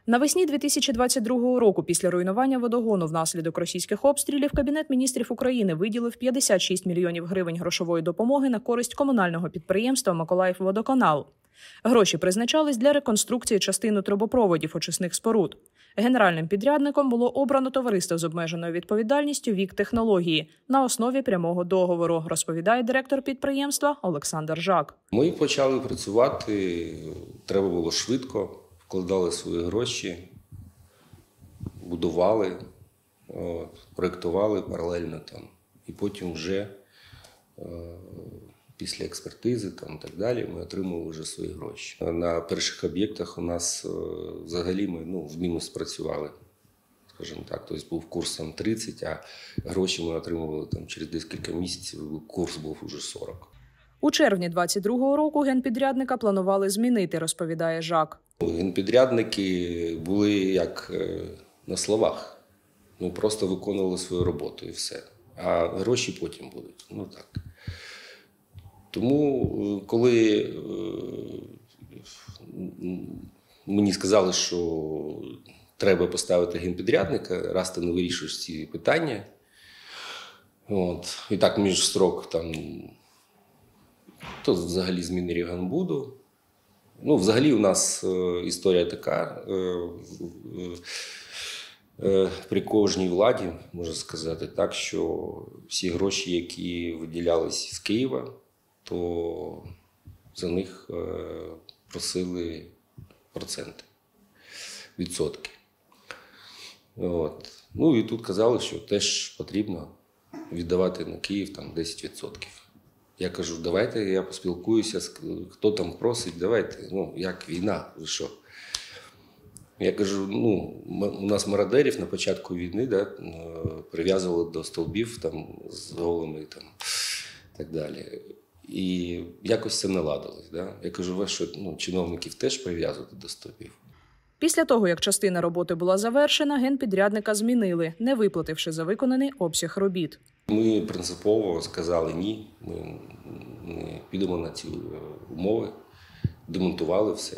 Навесні 2022 року, після руйнування водогону внаслідок російських обстрілів, Кабінет міністрів України виділив 56 мільйонів гривень грошової допомоги на користь комунального підприємства «Миколаївводоканал». Гроші призначались для реконструкції частини трубопроводів очисних споруд. Генеральним підрядником було обрано товариство з обмеженою відповідальністю «Вік-технології» на основі прямого договору, розповідає директор підприємства Олександр Жак. Ми почали працювати, треба було швидко, вкладали свої гроші, будували, проєктували паралельно там. І потім вже після експертизи і так далі ми отримали вже свої гроші. На перших об'єктах у нас взагалі ми в мінус працювали, скажімо так. Тобто був курс 30, а гроші ми отримували через декілька місяців, курс був уже 40. У червні 2022 року генпідрядника планували змінити, розповідає Жак. Генпідрядники були як на словах. Ми просто виконували свою роботу і все. А гроші потім будуть. Так. Тому, коли мені сказали, що треба поставити генпідрядника, раз ти не вирішуєш ці питання, і так між строк, то взагалі зміни Регонбуду. Взагалі у нас історія така, при кожній владі, можна сказати так, що всі гроші, які виділялись з Києва, то за них просили проценти, відсотки. І тут казали, що теж потрібно віддавати на Київ 10%. Я кажу, давайте я поспілкуюся, хто там просить, давайте, як війна, ви що? Я кажу, у нас мародерів на початку війни прив'язували до стовбів з голими і так далі. І якось це наладилось. Я кажу, ви що, чиновників теж прив'язувати до стовбів? Після того, як частина роботи була завершена, генпідрядника змінили, не виплативши за виконаний обсяг робіт. Ми принципово сказали ні, ми не підемо на ці умови, демонтували все.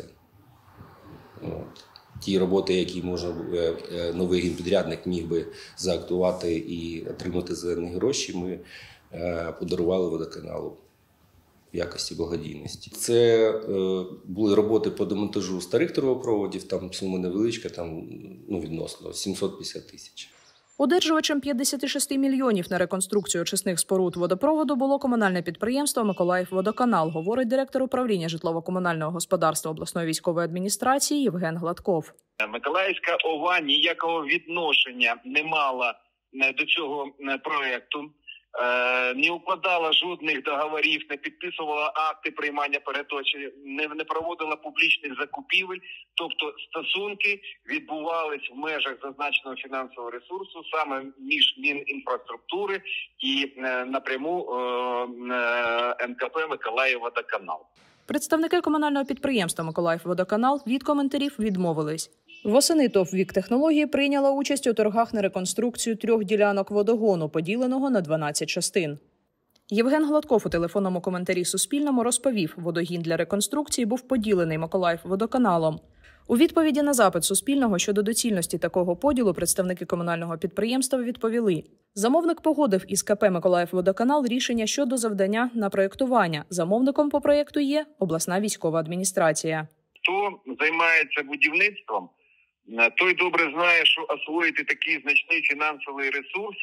Ті роботи, які новий генпідрядник міг би заактувати і отримати за них гроші, ми подарували водоканалу в якості благодійності. Це були роботи по демонтажу старих трубопроводів, там сума невеличка, відносно 750 тисяч. Одержувачем 56 мільйонів на реконструкцію очисних споруд водопроводу було комунальне підприємство «Миколаївводоканал», говорить директор управління житлово-комунального господарства обласної військової адміністрації Євген Гладков. Миколаївська ОВА ніякого відношення не мала до цього проєкту, не укладала жодних договорів, не підписувала акти приймання передачі, не проводила публічних закупівель. Тобто стосунки відбувались в межах зазначеного фінансового ресурсу саме між Мінінфраструктури і напряму НКП «Миколаївводоканал». Представники комунального підприємства «Миколаївводоканал» від коментарів відмовились. Восени ТОВ «Вік-технології» прийняла участь у торгах на реконструкцію 3 ділянок водогону, поділеного на 12 частин. Євген Гладков у телефонному коментарі Суспільному розповів, водогін для реконструкції був поділений «Миколаївводоканалом». У відповіді на запит Суспільного щодо доцільності такого поділу представники комунального підприємства відповіли. Замовник погодив із КП «Миколаївводоканал» рішення щодо завдання на проєктування. Замовником по проєкту є обласна військова адміністрація. Хто займається будівництвом, той добре знає, що освоїти такий значний фінансовий ресурс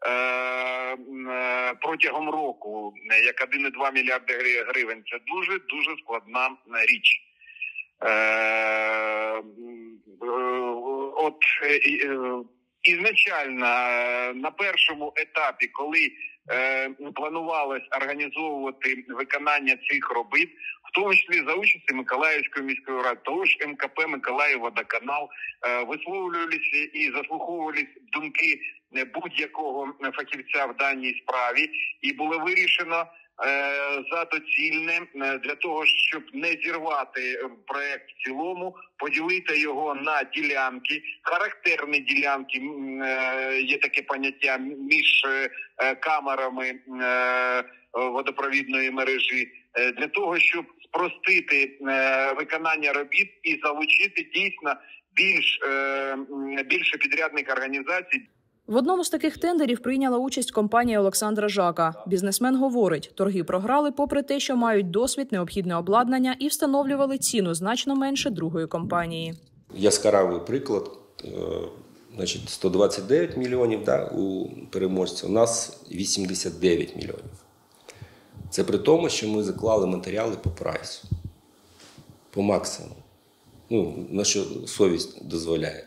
протягом року, як 1,2 мільярди гривень, це дуже складна річ. Ізначально на першому етапі, коли планувалось організовувати виконання цих робіт, в тому числі за участі Миколаївської міської ради, того ж МКП «Миколаївводоканал», висловлювалися і заслуховувалися думки будь-якого фахівця в даній справі, і було вирішено за доцільне для того, щоб не зірвати проект в цілому, поділити його на ділянки, характерні ділянки, є таке поняття, між камерами водопровідної мережі, для того, щоб спростити виконання робіт і залучити дійсно більше підрядних організацій. В одному з таких тендерів прийняла участь компанія Олександра Жака. Бізнесмен говорить, торги програли попри те, що мають досвід, необхідне обладнання і встановлювали ціну значно менше другої компанії. Яскравий приклад. 129 мільйонів у переможця, у нас 89 мільйонів. Це при тому, що ми заклали матеріали по прайсу, по максимуму, на що совість дозволяє.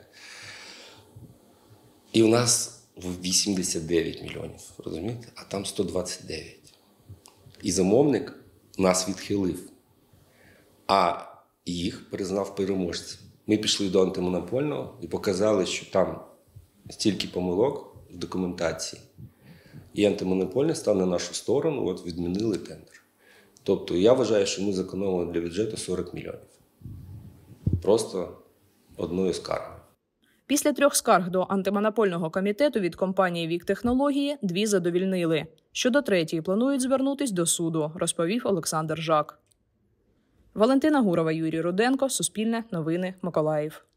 І у нас 89 мільйонів, розумієте? А там 129. І замовник нас відхилив, а їх признав переможцем. Ми пішли до антимонопольного і показали, що там стільки помилок в документації. І антимонопольний став на нашу сторону, відмінили тендер. Тобто я вважаю, що ми зекономили для бюджету 40 мільйонів. Просто одною скаргою. Після 3 скарг до антимонопольного комітету від компанії «Віктехнології» 2 задовільнили. Щодо 3-ї планують звернутись до суду, розповів Олександр Жак. Валентина Гурова, Юрій Руденко, Суспільне, Новини, Миколаїв.